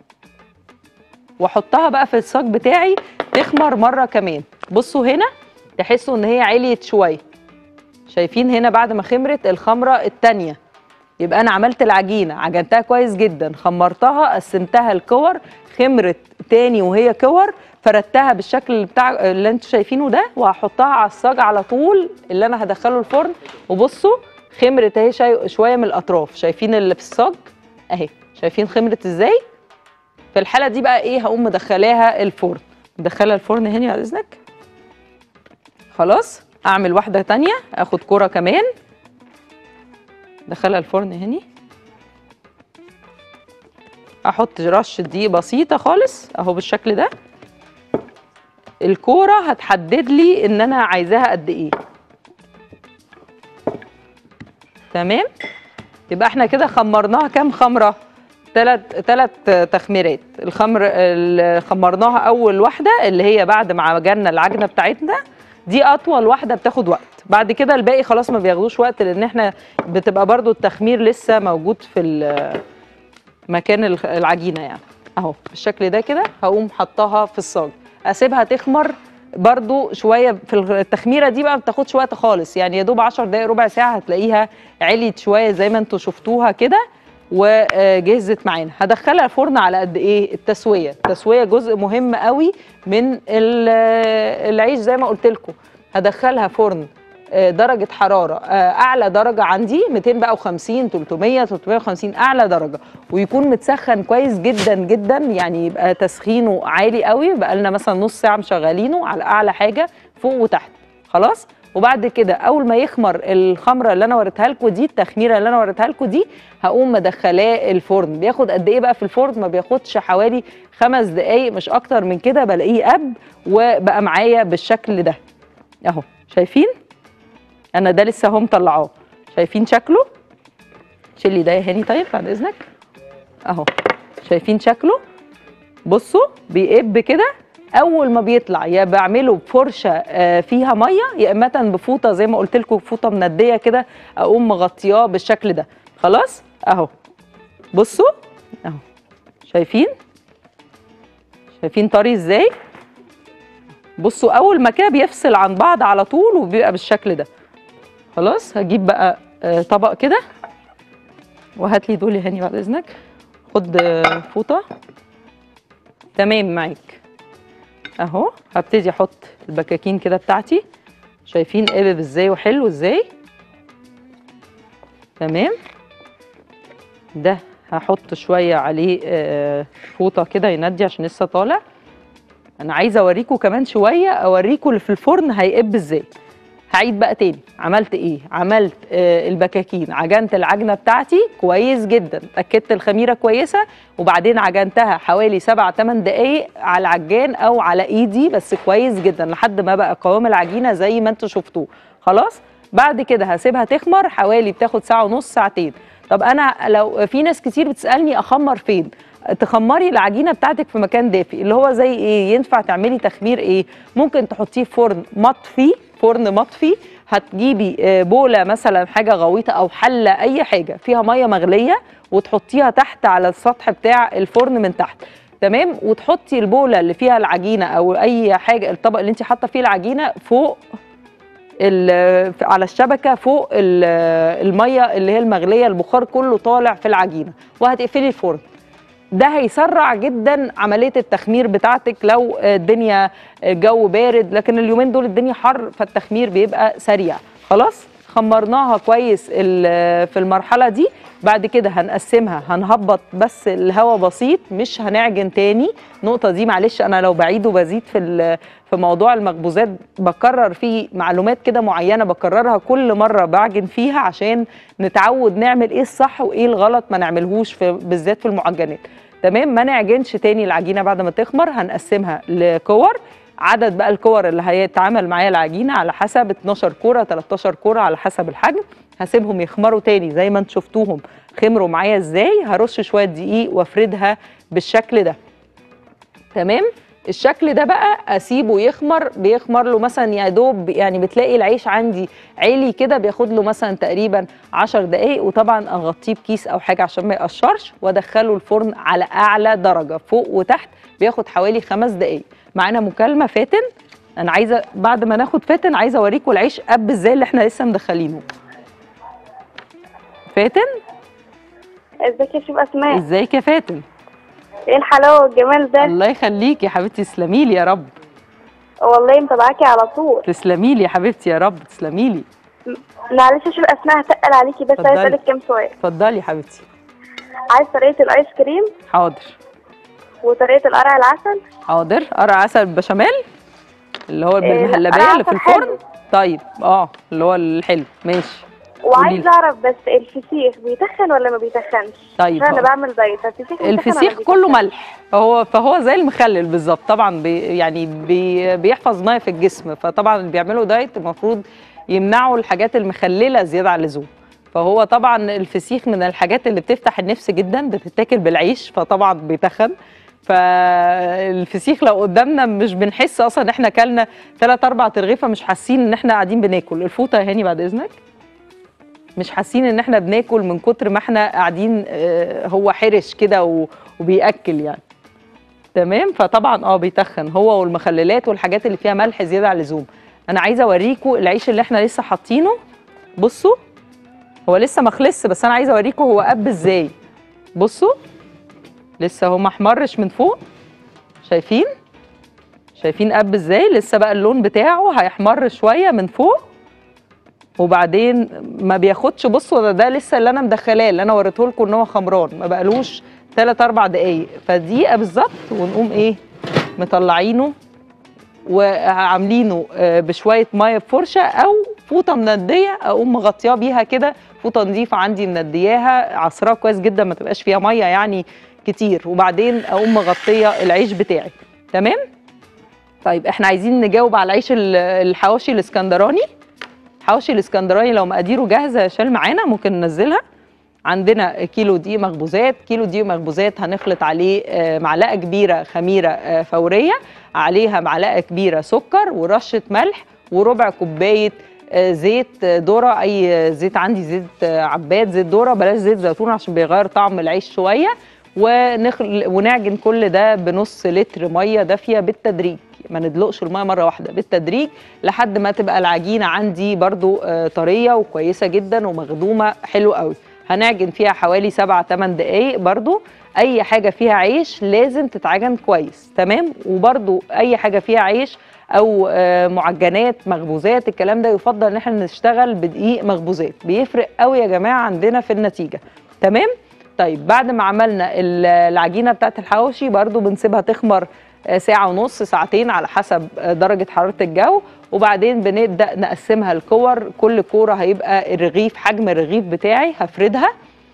واحطها بقى في الصاج بتاعي تخمر مره كمان. بصوا هنا تحسوا ان هي عليت شويه، شايفين هنا بعد ما خمرت الخمره التانيه. يبقى انا عملت العجينه عجنتها كويس جدا، خمرتها، قسمتها الكور، خمرت تاني وهي كور، فردتها بالشكل بتاع اللي انتوا شايفينه ده، وهحطها على الصاج على طول اللي انا هدخله الفرن. وبصوا خمرت اهي شويه من الاطراف، شايفين اللي في الصاج اهي، شايفين خمرت ازاي. في الحاله دي بقى ايه، هقوم مدخلاها الفرن. مدخلها الفرن هنا بعد اذنك. خلاص اعمل واحده تانيه، اخد كوره كمان دخلها الفرن هني، احط رشه دقيق بسيطه خالص اهو بالشكل ده. الكوره هتحدد لي ان انا عايزاها قد ايه. تمام. يبقى احنا كده خمرناها كام خمره؟ ثلاث تخميرات. الخمر اللي خمرناها اول واحده اللي هي بعد ما عجننا العجنه بتاعتنا دي اطول واحده بتاخد وقت. بعد كده الباقي خلاص ما بياخدوش وقت لان احنا بتبقى برضو التخمير لسه موجود في مكان العجينه يعني. اهو بالشكل ده كده هقوم حطاها في الصاج اسيبها تخمر برضو شويه. في التخميره دي بقى ما بتاخدش وقت خالص يعني، يا دوب 10 دقائق ربع ساعه هتلاقيها عليت شويه زي ما انتوا شفتوها كده وجهزت معانا. هدخلها الفرن على قد ايه؟ التسويه جزء مهم قوي من العيش زي ما قلت لكم. هدخلها فرن درجه حراره اعلى درجه عندي 250 300 350 اعلى درجه، ويكون متسخن كويس جدا جدا يعني، يبقى تسخينه عالي قوي. بقى لنا مثلا نص ساعه مشغلينه على اعلى حاجه فوق وتحت خلاص. وبعد كده اول ما يخمر الخمره اللي انا وريتها لكم دي، التخميره اللي انا وريتها لكم دي، هقوم مدخلاه الفرن. بياخد قد ايه بقى في الفرن؟ ما بياخدش حوالي 5 دقائق مش اكتر من كده، بلاقيه قب وبقى معايا بالشكل ده اهو. شايفين انا ده لسه اهو مطلعاه، شايفين شكله؟ شيلي ده يا هاني طيب بعد اذنك اهو. شايفين شكله؟ بصوا بيقب كده. اول ما بيطلع يا بعمله بفرشه فيها ميه، يا اما بفوطه زي ما قلت لكم، فوطه منديه كده اقوم مغطياه بالشكل ده خلاص اهو. بصوا اهو، شايفين طري ازاي؟ بصوا اول ما كده بيفصل عن بعض على طول وبيبقى بالشكل ده خلاص. هجيب بقى طبق كده، وهات لي دول يا هاني بعد اذنك. خد فوطه. تمام معاك اهو. هبتدي احط البكاكين كده بتاعتي. شايفين قابب ازاي وحلو ازاي؟ تمام. ده هحط شويه عليه فوطه كده يندي عشان لسه طالع. انا عايزه اوريكم كمان شويه، اوريكم اللي في الفرن هيقب ازاي. هعيد بقى تاني عملت ايه. عملت البكاكين، عجنت العجنه بتاعتي كويس جدا، اتاكدت الخميره كويسه، وبعدين عجنتها حوالي 7-8 دقائق على العجان او على ايدي بس كويس جدا لحد ما بقى قوام العجينه زي ما انتوا شفتوه خلاص. بعد كده هسيبها تخمر حوالي بتاخد ساعه ونص ساعتين. طب انا لو في ناس كتير بتسالني اخمر فين، تخمري العجينه بتاعتك في مكان دافي اللي هو زي ايه؟ ينفع تعملي تخمير ايه؟ ممكن تحطيه في فرن مطفي. هتجيبي بوله مثلا حاجه غويطه او حله اي حاجه فيها ميه مغليه وتحطيها تحت على السطح بتاع الفرن من تحت تمام، وتحطي البوله اللي فيها العجينه او اي حاجه، الطبق اللي انت حاطه فيه العجينه فوق على الشبكه فوق الميه اللي هي المغليه، البخار كله طالع في العجينه، وهتقفلي الفرن. ده هيسرع جدا عمليه التخمير بتاعتك لو الدنيا الجو بارد، لكن اليومين دول الدنيا حر فالتخمير بيبقى سريع. خلاص خمرناها كويس في المرحله دي. بعد كده هنقسمها، هنهبط بس الهواء بسيط، مش هنعجن تاني. النقطه دي معلش انا لو بعيد وبزيد في موضوع المخبوزات، بكرر فيه معلومات كده معينه بكررها كل مره بعجن فيها عشان نتعود نعمل ايه الصح وايه الغلط ما نعملهوش بالذات في المعجنات. تمام. ما نعجنش تاني العجينه بعد ما تخمر. هنقسمها لكور، عدد بقى الكور اللي هيتعامل معايا العجينه على حسب 12 كوره 13 كوره على حسب الحجم. هسيبهم يخمروا تاني زي ما انتم شفتوهم خمروا معايا ازاي. هرش شويه دقيق وافردها بالشكل ده تمام. الشكل ده بقى اسيبه يخمر، بيخمر له مثلا يا دوب يعني بتلاقي العيش عندي عالي كده بياخد له مثلا تقريبا 10 دقائق، وطبعا اغطيه بكيس او حاجه عشان ما يقشرش وادخله الفرن على اعلى درجه فوق وتحت، بياخد حوالي 5 دقائق. معانا مكالمه. فاتن، انا عايزه بعد ما ناخد فاتن عايزه اوريكم العيش قب ازاي اللي احنا لسه مدخلينه. فاتن ازيك يا شيف اسماء؟ ازيك يا فاتن؟ ايه الحلاوه والجمال ده؟ الله يخليكي يا حبيبتي، تسلمي لي يا رب. والله متابعاكي على طول. تسلمي لي يا حبيبتي يا رب، تسلمي لي. معلش يا شيف اسماء هتقل عليكي بس عايز اسالك كام سؤال. اتفضلي يا حبيبتي. عايز طريقه الايس كريم. حاضر. وطريقه القرع العسل. حاضر. قرع عسل بشاميل اللي هو بالمهلبيه اللي في الفرن حلو. طيب اللي هو الحلو ماشي. وعايز اعرف بس الفسيخ بيتخن ولا ما بيتخنش؟ طيب عشان انا بعمل دايت. الفسيخ كله ملح، فهو زي المخلل بالظبط طبعا. بيحفظ ميه في الجسم، فطبعا اللي بيعملوا دايت المفروض يمنعوا الحاجات المخلله زياده عن اللزوم. فهو طبعا الفسيخ من الحاجات اللي بتفتح النفس جدا، بتتاكل بالعيش فطبعا بيتخن. فالفسيخ لو قدامنا مش بنحس اصلا ان احنا اكلنا 3-4 ترغيفه، مش حاسين ان احنا قاعدين بناكل. الفوطه يا هاني بعد اذنك. مش حاسين ان احنا بناكل من كتر ما احنا قاعدين، هو حرش كده وبياكل يعني. تمام. فطبعا بيتخن هو والمخللات والحاجات اللي فيها ملح زياده عن اللزوم. انا عايزه اوريكم العيش اللي احنا لسه حاطينه. بصوا هو لسه ما خلصش، بس انا عايزه اوريكم هو قب ازاي. بصوا لسه هو ما احمرش من فوق، شايفين قب ازاي؟ لسه بقى اللون بتاعه هيحمر شويه من فوق، وبعدين ما بياخدش. بصوا ده لسه اللي انا مدخلاه، اللي انا وريته لكم ان هو خمران، ما بقالوش 3-4 دقايق، فدقيقه بالظبط ونقوم ايه مطلعينه وعاملينه بشويه ميه بفرشه او فوطه منديه، اقوم مغطياه بيها كده، فوطه نظيفه عندي مندياها عصرها كويس جدا ما تبقاش فيها ميه يعني كتير، وبعدين اقوم مغطيه العيش بتاعي. تمام. طيب احنا عايزين نجاوب على العيش الحواوشي الاسكندراني. حواوشي الاسكندراني لو مقاديره جاهزه شال معانا ممكن ننزلها. عندنا كيلو دقيق مخبوزات. كيلو دقيق مخبوزات هنخلط عليه معلقه كبيره خميره فوريه، عليها معلقه كبيره سكر ورشه ملح وربع كوبايه زيت ذره، اي زيت عندي، زيت عباد، زيت ذره، بلاش زيت زيتون عشان بيغير طعم العيش شويه. ونعجن كل ده بنص لتر ميه دافيه بالتدريج، ما ندلقش الميه مره واحده، بالتدريج لحد ما تبقى العجينه عندي برضو طريه وكويسه جدا ومخدومه حلو قوي. هنعجن فيها حوالي 7-8 دقايق. برضو اي حاجه فيها عيش لازم تتعجن كويس. تمام. وبرضو اي حاجه فيها عيش او معجنات مخبوزات الكلام ده يفضل ان احنا نشتغل بدقيق مخبوزات، بيفرق قوي يا جماعه عندنا في النتيجه. تمام. طيب بعد ما عملنا العجينه بتاعت الحواوشي برضو بنسيبها تخمر ساعة ونص ساعتين على حسب درجة حرارة الجو، وبعدين بنبدأ نقسمها لكور. كل كورة هيبقى الرغيف حجم الرغيف بتاعي هفردها،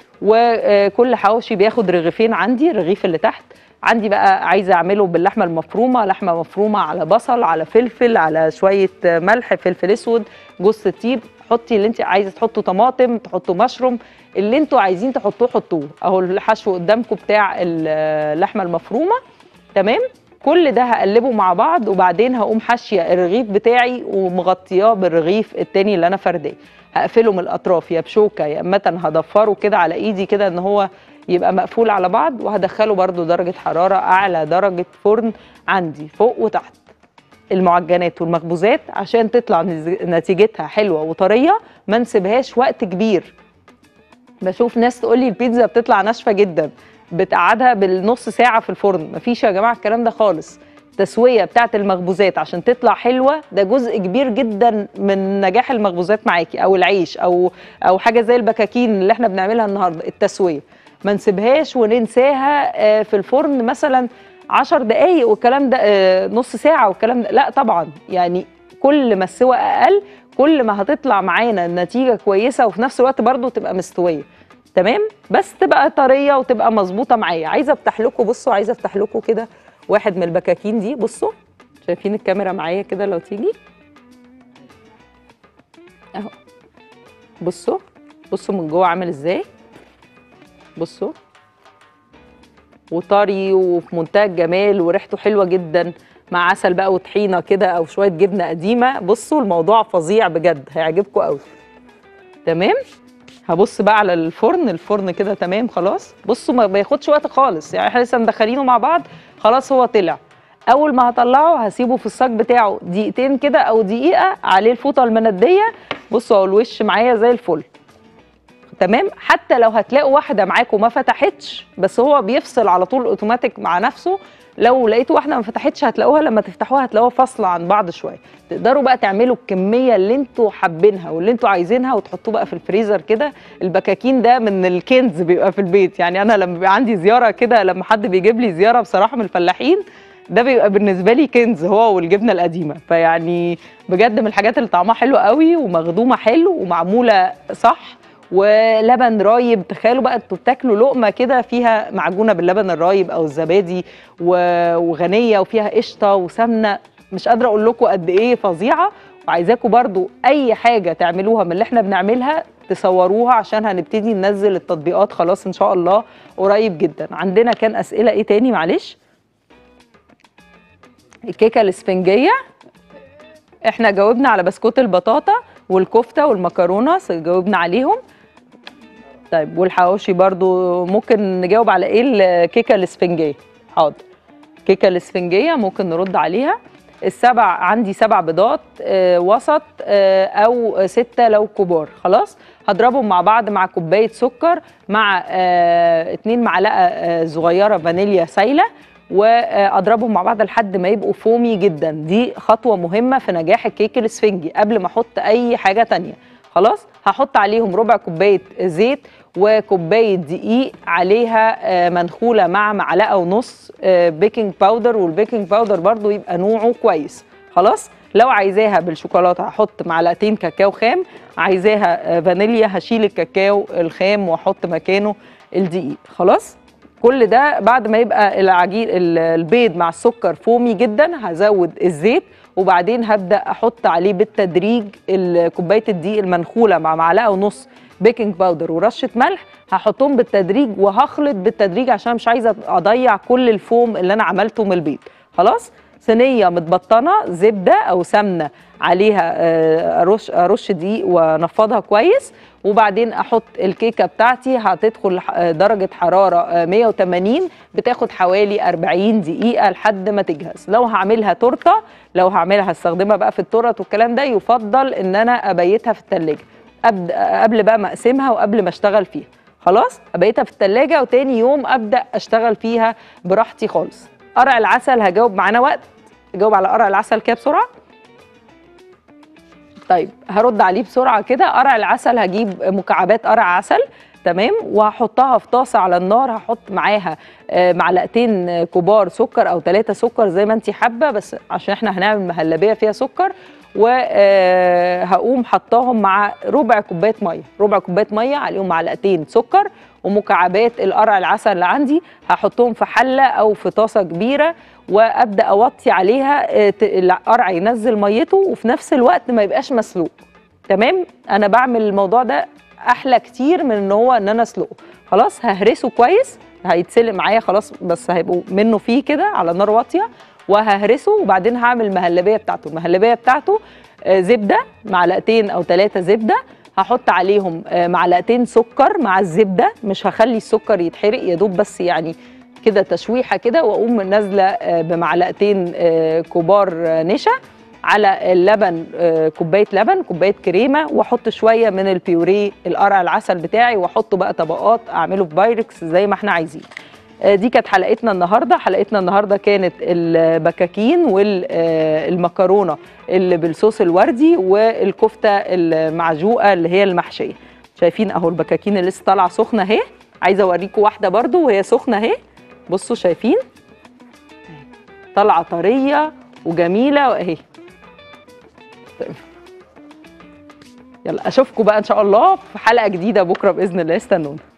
وكل حواوشي بياخد رغيفين. عندي الرغيف اللي تحت عندي بقى عايزة أعمله باللحمة المفرومة، لحمة مفرومة على بصل على فلفل على شوية ملح فلفل أسود جوز الطيب. حطي اللي انت عايزة تحطوا، طماطم تحطوا مشروم، اللي انتوا عايزين تحطوه حطوه. اهو الحشو قدامكم بتاع اللحمة المفرومة. تمام. كل ده هقلبه مع بعض، وبعدين هقوم حاشيه الرغيف بتاعي ومغطياه بالرغيف التاني اللي انا فرداه. هقفله من الاطراف يا بشوكه يا اما هضفره كده على ايدي كده ان هو يبقى مقفول على بعض، وهدخله برده درجه حراره اعلى درجه فرن عندي فوق وتحت. المعجنات والمخبوزات عشان تطلع نتيجتها حلوه وطريه ما نسيبهاش وقت كبير. بشوف ناس تقول لي البيتزا بتطلع ناشفه جدا، بتقعدها بالنص ساعه في الفرن. مفيش يا جماعه الكلام ده خالص. التسويه بتاعت المخبوزات عشان تطلع حلوه ده جزء كبير جدا من نجاح المخبوزات معاكي، او العيش او حاجه زي البكاكين اللي احنا بنعملها النهارده. التسويه ما نسيبهاش وننساها في الفرن مثلا 10 دقايق والكلام ده، نص ساعه والكلام ده، لا طبعا. يعني كل ما السوى اقل كل ما هتطلع معانا النتيجه كويسه، وفي نفس الوقت برضو تبقى مستويه. تمام. بس تبقى طريه وتبقى مظبوطه معايا. عايزه افتح لكم، بصوا عايزه افتح لكم كده واحد من البكاكين دي. بصوا شايفين الكاميرا معايا كده لو تيجي اهو. بصوا من جوه عامل ازاي. بصوا وطري وفي منتهى الجمال وريحته حلوه جدا، مع عسل بقى وطحينه كده او شويه جبنه قديمه. بصوا الموضوع فظيع بجد، هيعجبكم قوي. تمام. هبص بقى على الفرن كده. تمام خلاص. بصوا ما بياخدش وقت خالص، يعني احنا لسه مدخلينه مع بعض خلاص هو طلع. اول ما هطلعه هسيبه في الصاج بتاعه دقيقتين كده او دقيقه عليه الفوطه المنديه. بصوا اهو الوش معايا زي الفل. تمام. حتى لو هتلاقوا واحده معاكم ما فتحتش، بس هو بيفصل على طول اوتوماتيك مع نفسه. لو لقيتوا واحده ما فتحتش هتلاقوها لما تفتحوها هتلاقوها فاصله عن بعض شويه. تقدروا بقى تعملوا الكميه اللي انتوا حابينها واللي انتوا عايزينها وتحطوه بقى في الفريزر كده. البكاكين ده من الكنز بيبقى في البيت. يعني انا لما بيبقى عندي زياره كده، لما حد بيجيب لي زياره بصراحه من الفلاحين، ده بيبقى بالنسبه لي كنز، هو والجبنه القديمه. فيعني بجد من الحاجات اللي طعمها حلو قوي ومخدومه حلو ومعموله صح، ولبن رايب. تخيلوا بقى انتوا بتاكلوا لقمه كده فيها معجونه باللبن الرايب او الزبادي وغنيه وفيها قشطه وسمنه، مش قادره اقول لكم قد ايه فظيعه. وعايزاكم برضو اي حاجه تعملوها من اللي احنا بنعملها تصوروها، عشان هنبتدي ننزل التطبيقات خلاص ان شاء الله قريب جدا. عندنا كان اسئله ايه تاني معلش؟ الكيكه الاسفنجيه احنا جاوبنا على بسكوت البطاطا والكفته والمكرونه جاوبنا عليهم. طيب والحواوشي برضو ممكن نجاوب على ايه؟ الكيكه الاسفنجيه. حاضر، الكيكه الاسفنجيه ممكن نرد عليها. السبع عندي 7 بيضات وسط او 6 لو كبار. خلاص هضربهم مع بعض مع كوبايه سكر مع 2 معلقه صغيره فانيليا سايله، واضربهم مع بعض لحد ما يبقوا فومي جدا. دي خطوه مهمه في نجاح الكيك الاسفنجي قبل ما احط اي حاجه تانية. خلاص هحط عليهم ربع كوبايه زيت وكوبايه دقيق عليها منخوله مع معلقه ونص بيكنج باودر، والبيكنج باودر برضو يبقى نوعه كويس. خلاص لو عايزاها بالشوكولاته هحط معلقتين كاكاو خام، عايزاها فانيليا هشيل الكاكاو الخام واحط مكانه الدقيق. خلاص كل ده بعد ما يبقى العجين البيض مع السكر فومي جدا هزود الزيت، وبعدين هبدا احط عليه بالتدريج كوبايه الدقيق المنخوله مع معلقه ونص بيكنج باودر ورشه ملح، هحطهم بالتدريج وهخلط بالتدريج عشان مش عايزه اضيع كل الفوم اللي انا عملته من البيض. خلاص صينيه متبطنه زبده او سمنه عليها ارش دقيق وانفضها كويس، وبعدين احط الكيكه بتاعتي هتدخل درجه حراره 180 بتاخد حوالي 40 دقيقه لحد ما تجهز. لو هعملها تورته، لو هعملها هستخدمها بقى في التورت والكلام ده، يفضل ان انا ابيتها في الثلاجه قبل بقى ما اقسمها وقبل ما اشتغل فيها. خلاص ابيتها في الثلاجه وتاني يوم ابدا اشتغل فيها براحتي خالص. قرع العسل هجاوب معانا وقت، اجاوب على قرع العسل كده بسرعه. طيب هرد عليه بسرعه كده. قرع العسل هجيب مكعبات قرع عسل تمام، وهحطها في طاسه على النار، هحط معاها معلقتين كبار سكر او 3 سكر زي ما انت حابه، بس عشان احنا هنعمل مهلبيه فيها سكر، وهقوم حطاهم مع ربع كوبايه ميه، ربع كوبايه ميه عليهم معلقتين سكر ومكعبات القرع العسل اللي عندي، هحطهم في حله او في طاسه كبيره وابدا اوطي عليها القرع ينزل ميته وفي نفس الوقت ما يبقاش مسلوق. تمام، انا بعمل الموضوع ده احلى كتير من ان هو ان انا اسلقه. خلاص ههرسه كويس، هيتسلق معايا خلاص بس هيبقوا منه فيه كده على نار واطيه، وههرسه وبعدين هعمل المهلبيه بتاعته. المهلبيه بتاعته زبده معلقتين او 3 زبده، هحط عليهم معلقتين سكر مع الزبده، مش هخلي السكر يتحرق يا دوب بس يعني كده تشويحه كده، واقوم نازله بمعلقتين كبار نشا على اللبن، كوبايه لبن كوبايه كريمه، واحط شويه من البيوريه القرع العسل بتاعي، واحطه بقى طبقات اعمله في بايركس زي ما احنا عايزين. دي كانت حلقتنا النهارده. حلقتنا النهارده كانت البكاكين والمكرونه اللي بالصوص الوردي والكفته المعجوقه اللي هي المحشيه. شايفين اهو البكاكين اللي لسه طالعه سخنه اهي، عايزه اوريكم واحده برضو وهي سخنه اهي، بصوا شايفين طالعه طريه وجميله اهي. يلا اشوفكم بقى ان شاء الله في حلقه جديده بكره باذن الله، استنونا.